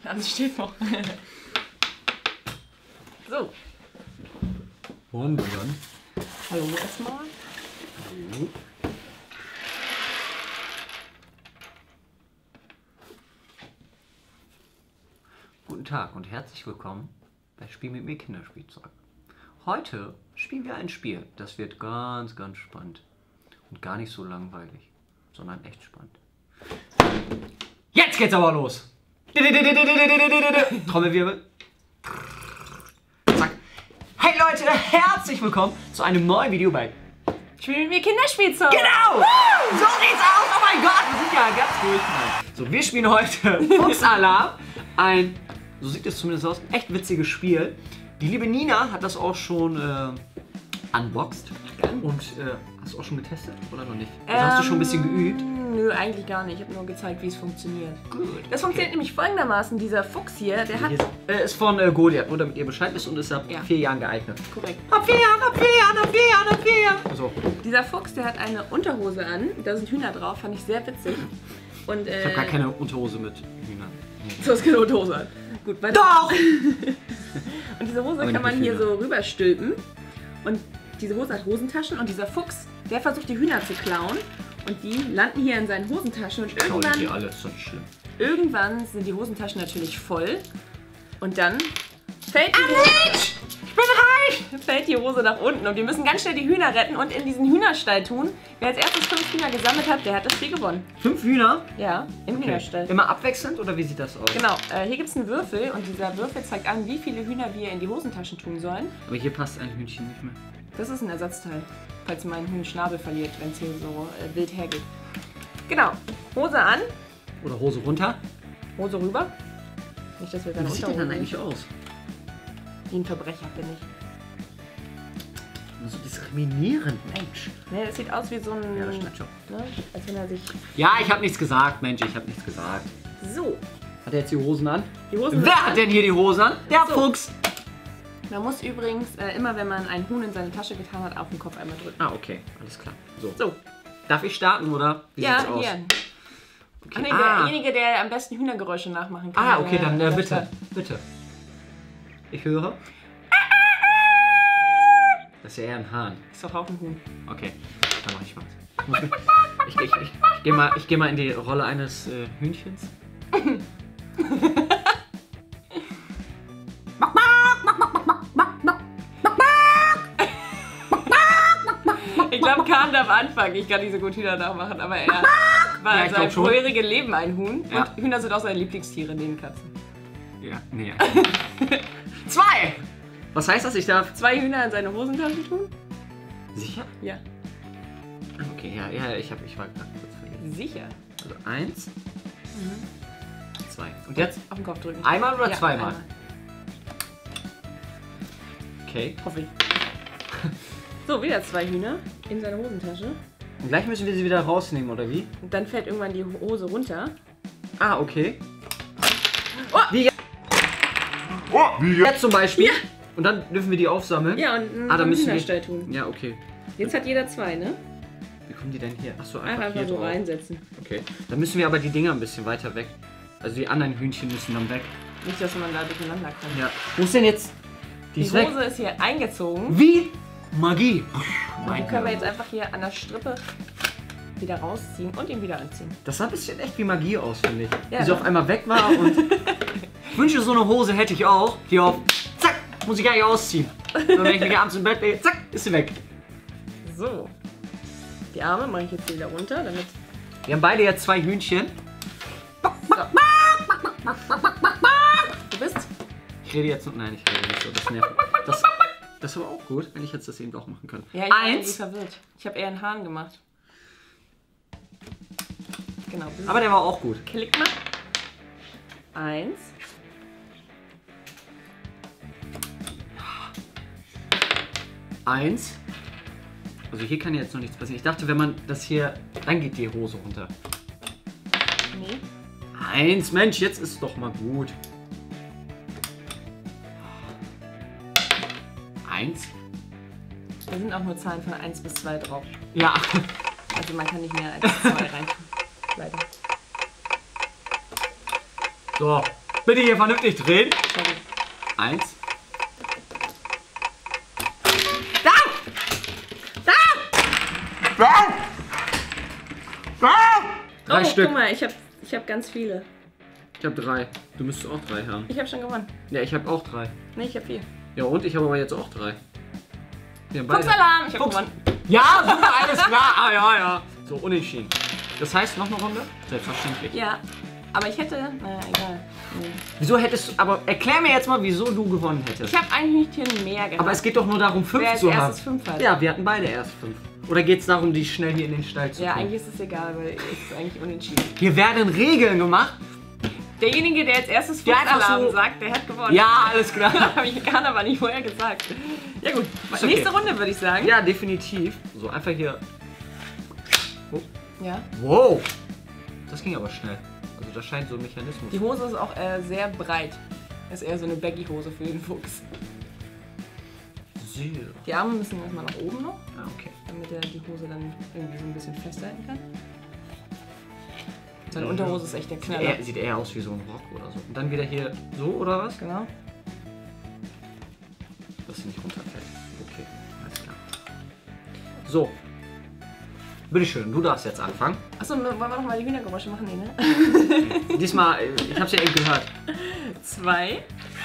Hans steht noch. So. Wollen wir dann? Hallo erstmal. Hallo. Guten Tag und herzlich willkommen bei Spiel mit mir Kinderspielzeug. Heute spielen wir ein Spiel, das wird ganz spannend und gar nicht so langweilig, sondern echt spannend. Jetzt geht's aber los! Trommelwirbel. Zack. Hey Leute, herzlich willkommen zu einem neuen Video bei Spiel mit mir Kinderspielzeug. Genau! So sieht's aus! Oh mein Gott, wir sind ja ganz durch. So, wir spielen heute Fuchsalarm. So sieht es zumindest aus, echt witziges Spiel. Die liebe Nina hat das auch schon unboxed. Und hast du auch schon getestet oder noch nicht? Also hast du schon ein bisschen geübt? Nö, eigentlich gar nicht. Ich habe nur gezeigt, wie es funktioniert. Gut. Das funktioniert nämlich folgendermaßen. Dieser Fuchs hier, der hat... Ist von Goliath, nur damit ihr Bescheid wisst, und ist ab 4 Jahren geeignet. Korrekt. Ab 4 Jahren, ab 4 Jahren, ab 4 Jahren, ab 4 Jahren. So. Dieser Fuchs, der hat eine Unterhose an. Da sind Hühner drauf, fand ich sehr witzig. Und, Ich habe gar keine Unterhose mit Hühnern. Du hast keine Unterhose an. Gut, weiter. Doch! Und diese Hose Aber kann man nicht hier Hühner. so rüberstülpen. Und diese Hose hat Hosentaschen und dieser Fuchs, der versucht die Hühner zu klauen. Und die landen hier in seinen Hosentaschen und Klauen die alle, ist doch nicht schlimm. irgendwann sind die Hosentaschen natürlich voll. Und dann fällt die Hose, Ich bin reich! fällt die Hose nach unten. Und wir müssen ganz schnell die Hühner retten und in diesen Hühnerstall tun. Wer als erstes 5 Hühner gesammelt hat, der hat das Spiel gewonnen. 5 Hühner? Ja, im Hühnerstall. Immer abwechselnd oder wie sieht das aus? Genau, hier gibt es einen Würfel und dieser Würfel zeigt an, wie viele Hühner wir in die Hosentaschen tun sollen. Aber hier passt ein Hühnchen nicht mehr. Das ist ein Ersatzteil, falls mein Huhn Schnabel verliert, wenn es hier so wild hergeht. Genau, Hose an, Oder Hose runter. Hose rüber. Nicht, dass wir Wie keine sieht der dann Unterhose eigentlich sehen. aus? Wie ein Verbrecher bin ich. So diskriminierend, Mensch. Ne, das sieht aus wie so ein... Ja, das stimmt schon. Ne, als wenn er sich... Ja, ich habe nichts gesagt, Mensch, ich habe nichts gesagt. So, Hat er jetzt die Hosen an? die Hosen Wer sind hat an. denn hier die Hosen an? Der So. Fuchs. Man muss übrigens immer, wenn man ein Huhn in seine Tasche getan hat, auf den Kopf einmal drücken. Ah, okay, alles klar. So. So, Darf ich starten, oder? Wie ja, sieht's aus? hier. Okay. Ach nee, Ah. derjenige, der am besten Hühnergeräusche nachmachen kann. Ah, okay, dann der bitte, startet. bitte. Ich höre. Das ist ja eher ein Hahn. Ist doch auch ein Huhn. Okay, dann mach ich was. Ich geh mal in die Rolle eines Hühnchens. Ich glaube, Kahn darf anfangen. Ich kann nicht so gut Hühner nachmachen, aber er war Ja, in ich seinem glaub schon. vorherigen Leben ein Huhn. Ja. Und Hühner sind auch seine Lieblingstiere neben Katzen. Ja, nee. 2! Was heißt das? Ich darf. 2 Hühner in seine Hosentasche tun? Sicher? Ja. Ah, okay, ja, ich war gerade kurz vergessen. Sicher. Also 1, 2. Und jetzt Auf den Kopf drücken. einmal oder Ja, zweimal? einmal. Okay. Hoffe ich. So, wieder 2 Hühner in seine Hosentasche. Und gleich müssen wir sie wieder rausnehmen, oder wie? Und dann fällt irgendwann die Hose runter. Ah, okay. Oh! Wie jetzt zum Beispiel. Ja. Und dann dürfen wir die aufsammeln. Ja, und Ah, dann einen müssen wir. Hühnerstall tun. Ja, okay. Jetzt hat jeder 2, ne? Wie kommen die denn hier? Achso, einfach Einfach hier so drauf. reinsetzen. Okay. Dann müssen wir aber die Dinger ein bisschen weiter weg. Also die anderen Hühnchen müssen dann weg. Nicht, dass man da durcheinander kommt. Ja. Wo ist denn jetzt? Die Die ist weg. Hose ist hier eingezogen. Wie? Magie. Und die können wir jetzt einfach hier an der Strippe wieder rausziehen und ihn wieder anziehen. Das sah ein bisschen echt wie Magie aus, finde ich. Ja, Wie sie ne? auf einmal weg war und ich wünsche, so eine Hose hätte ich auch. Die auf, zack, muss ich gar nicht ausziehen. Und wenn ich mich abends im Bett lege, zack, ist sie weg. So. Die Arme mache ich jetzt hier wieder runter, damit... Wir haben beide jetzt 2 Hühnchen. So. Du bist... Ich rede jetzt, nein, ich rede nicht so, das nervt. Das ist aber auch gut, wenn ich jetzt das eben auch machen kann. Ja, ich war irgendwie 1. verwirrt. Ich habe eher einen Hahn gemacht. Genau. Aber der war auch gut. Klick mal. 1. Eins. Also hier kann jetzt noch nichts passieren. Ich dachte, wenn man das hier, dann geht die Hose runter. Nee. 1, Mensch, jetzt ist doch mal gut. 1. Da sind auch nur Zahlen von 1 bis 2 drauf. Ja. Also man kann nicht mehr als 2 rein. Leider. So. Bitte hier vernünftig drehen. Sorry. 1. Da! Da! Drei Oh, Stück. guck mal, ich hab ganz viele. Ich habe 3. Du müsstest auch 3 haben. Ich habe schon gewonnen. Ja, ich habe auch 3. Nee, ich habe 4. Ja, und ich habe aber jetzt auch 3. Wir haben beide. Fuchsalarm! Ich habe Fuchs. gewonnen. Ja, super, alles klar. Ah, ja, ja. So, unentschieden. Das heißt, noch eine Runde? Selbstverständlich. Ja, aber ich hätte... Naja, egal. Nee. Wieso hättest du... Aber erklär mir jetzt mal, wieso du gewonnen hättest. Ich habe eigentlich hier mehr gehabt. Aber es geht doch nur darum, 5 Wer als zu haben. erstes 5 hat. Ja, wir hatten beide erst 5. Oder geht es darum, die schnell hier in den Stall zu Ja, kommen? eigentlich ist es egal, weil es ist eigentlich unentschieden. Hier werden Regeln gemacht. Derjenige, der als erstes Der einfach Fuchsalarm so- sagt, der hat gewonnen. Ja, alles klar. Habe ich gar aber nicht vorher gesagt. Ja gut, Ist okay. nächste Runde würde ich sagen. Ja, definitiv. So, einfach hier. Oh. Ja. Wow. Das ging aber schnell. Also da scheint so ein Mechanismus. Die Hose ist auch sehr breit. Ist eher so eine Baggy-Hose für den Fuchs. Sehr. Die Arme müssen erstmal nach oben noch, Ah, okay. damit er die Hose dann irgendwie so ein bisschen festhalten kann. Seine Ja. Unterhose ist echt der Knaller. Sieht eher aus wie so ein Rock oder so. Und dann wieder hier so, oder was? Genau. Dass sie nicht runterfällt. Okay, alles klar. So. Bitteschön, du darfst jetzt anfangen. Achso, wollen wir noch mal die Hühnergeräusche machen? Nee, ne? Diesmal, ich hab's ja eben gehört. 2.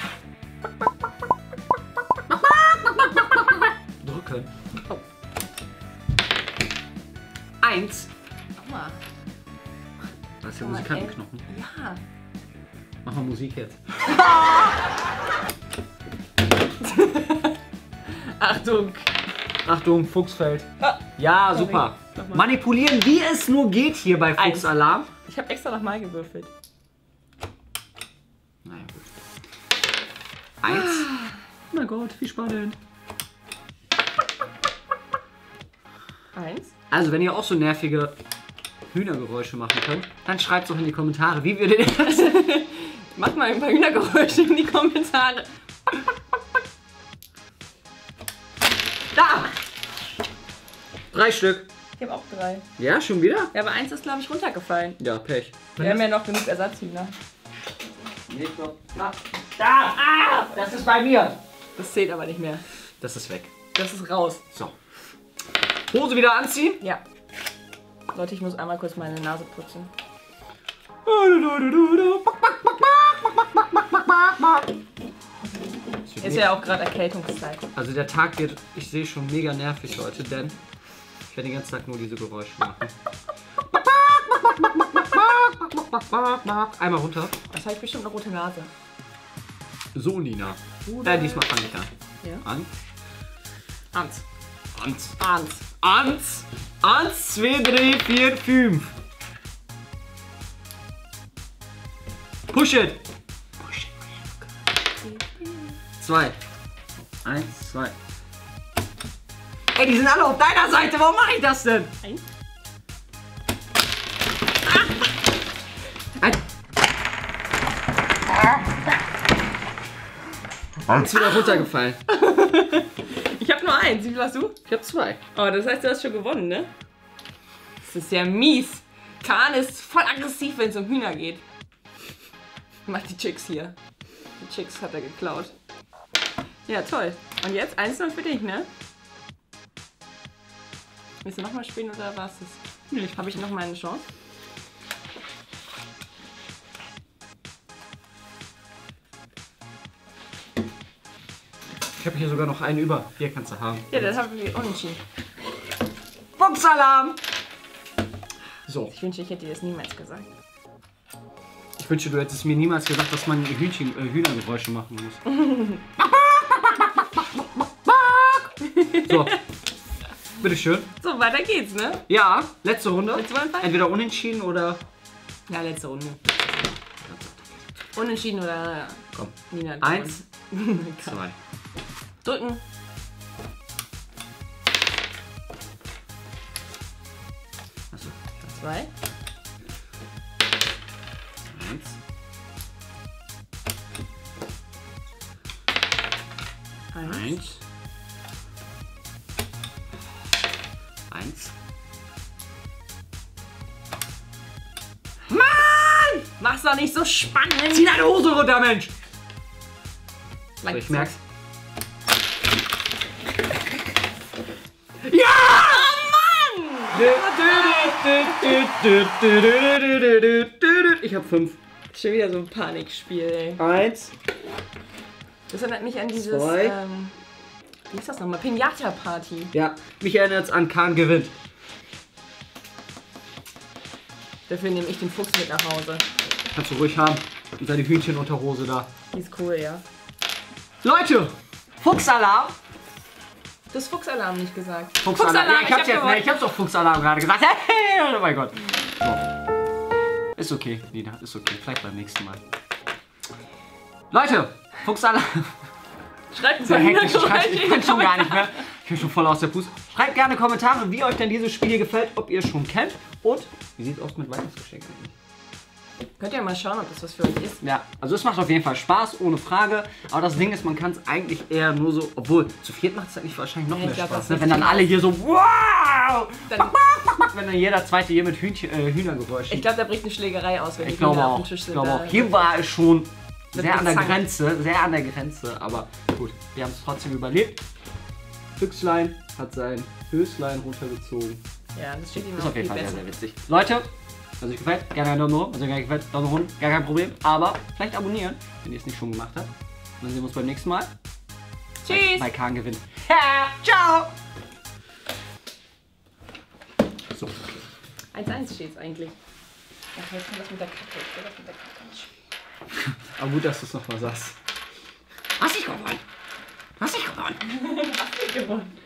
Drücken. Oh. 1. Aua. Das ist der Guck mal, Musikantenknochen. Ja. Mach mal Musik jetzt. Achtung. Achtung, Fuchsfeld. Ah, Ja, sorry. super. Nochmal. Manipulieren, wie es nur geht hier bei Eins. Fuchsalarm. Ich habe extra nochmal gewürfelt. Naja, gut. 1. Oh mein Gott, wie spannend. 1. Also, wenn ihr auch so nervige Hühnergeräusche machen könnt, dann schreibt es doch in die Kommentare, wie wir den das. Macht mal ein paar Hühnergeräusche in die Kommentare. Da! 3 Stück. Ich habe auch 3. Ja, schon wieder? Ja, aber 1 ist, glaube ich, runtergefallen. Ja, Pech. Wir haben ja noch genug Ersatzhühner. Nicht noch. Da! Ah! Das ist bei mir. Das zählt aber nicht mehr. Das ist weg. Das ist raus. So. Hose wieder anziehen. Ja. Leute, ich muss einmal kurz meine Nase putzen. Ist ja auch gerade Erkältungszeit. Also der Tag wird, ich sehe schon, mega nervig heute, denn ich werde den ganzen Tag nur diese Geräusche machen. Einmal runter. Das habe ich bestimmt eine rote Nase. So, Nina. Diesmal fange ich an. Ja. An. Ans. Ans. Ans. Ans. 1, 2, 3, 4, 5. Push it. Push it. 2. 1, 2. Ey, die sind alle auf deiner Seite. Warum mache ich das denn? 1. Ist wieder runtergefallen. Ich habe nur 1. Wie viel hast du? Ich habe 2. Oh, das heißt, du hast schon gewonnen, ne? Das ist ja mies. Kahn ist voll aggressiv, wenn es um Hühner geht. Macht die Chicks hier. Die Chicks hat er geklaut. Ja, toll. Und jetzt 1-0 für dich, ne? Willst du nochmal spielen oder war's das? Nee, Habe ich nochmal eine Chance? Ich habe hier sogar noch einen über. Hier kannst du haben. Ja, das habe ich unentschieden. Fuchsalarm! So, Ich wünschte, ich hätte dir das niemals gesagt. ich wünsche, du hättest mir niemals gesagt, dass man Hühnergeräusche machen muss. So, bitteschön. So, weiter geht's, ne? Ja, letzte Runde. Willst du anfangen? Entweder unentschieden oder... Ja, letzte Runde. Unentschieden oder Komm. Nina? 1, 2. Drücken. Achso. 2. 1. 1. 1. 1. Mann! Mach's doch nicht so spannend. Zieh deine Hose runter, Mensch! So, Lang ich so. merk's. Ja! Oh Mann! Ich hab 5. Schon wieder so ein Panikspiel, ey. 1. Das erinnert mich an dieses, Zwei. wie ist das nochmal? Pinata-Party. Ja, mich erinnert's an Kahn gewinnt. Dafür nehme ich den Fuchs mit nach Hause. Kannst du ruhig haben. Und seine Hühnchenunterhose da. Die ist cool, ja. Leute! Fuchsalarm! Du hast Fuchsalarm nicht gesagt. Fuchsalarm. Ja, ich hab's jetzt, gewonnen. ich hab's doch Fuchsalarm gerade gesagt. Hey, oh mein Gott. So. Ist okay, Nina, ist okay. Vielleicht beim nächsten Mal. Leute, Fuchsalarm. Schreibt Sehr hektisch, ich mal kann schon gar nicht mehr. Ich bin schon voll aus der Puste. Schreibt gerne Kommentare, wie euch denn dieses Spiel hier gefällt, ob ihr es schon kennt. Und wie sieht es aus mit Weihnachtsgeschenken eigentlich? Könnt ihr mal schauen, ob das was für euch ist. Ja, also es macht auf jeden Fall Spaß, ohne Frage. Aber das Ding ist, man kann es eigentlich eher nur so, obwohl zu viert macht es eigentlich wahrscheinlich noch Ja, ich mehr glaub, das Spaß. Ne? ist Wenn dann alle hier so, wow! Dann, Wenn dann jeder zweite hier mit Hühnergeräuschen. ich glaube, da bricht eine Schlägerei aus, wenn Ich die glaube Hühner auf auch. dem Tisch Ich sind. glaube Da- auch. Hier war es schon sehr an der gezankt. Grenze, sehr an der Grenze. Aber gut, wir haben es trotzdem überlebt. Füchslein hat sein Höslein runtergezogen. Ja, das steht ihm Ist auch auf jeden viel Fall sehr, besser. sehr witzig. Leute, wenn es euch gefällt, gerne einen Daumen hoch. Wenn es euch gar nicht gefällt, Daumen runter, gar kein Problem. Aber vielleicht abonnieren, wenn ihr es nicht schon gemacht habt. Und dann sehen wir uns beim nächsten Mal. Tschüss! Bei Kahn gewinnt. Ja, ciao! So. 1-1 steht's eigentlich. Ach, jetzt kommt das mit der Kacke. Ich will das mit der Kacke nicht spielen. Aber gut, dass du es nochmal sagst. Hast dich gewonnen! Hast dich gewonnen! Gewonnen.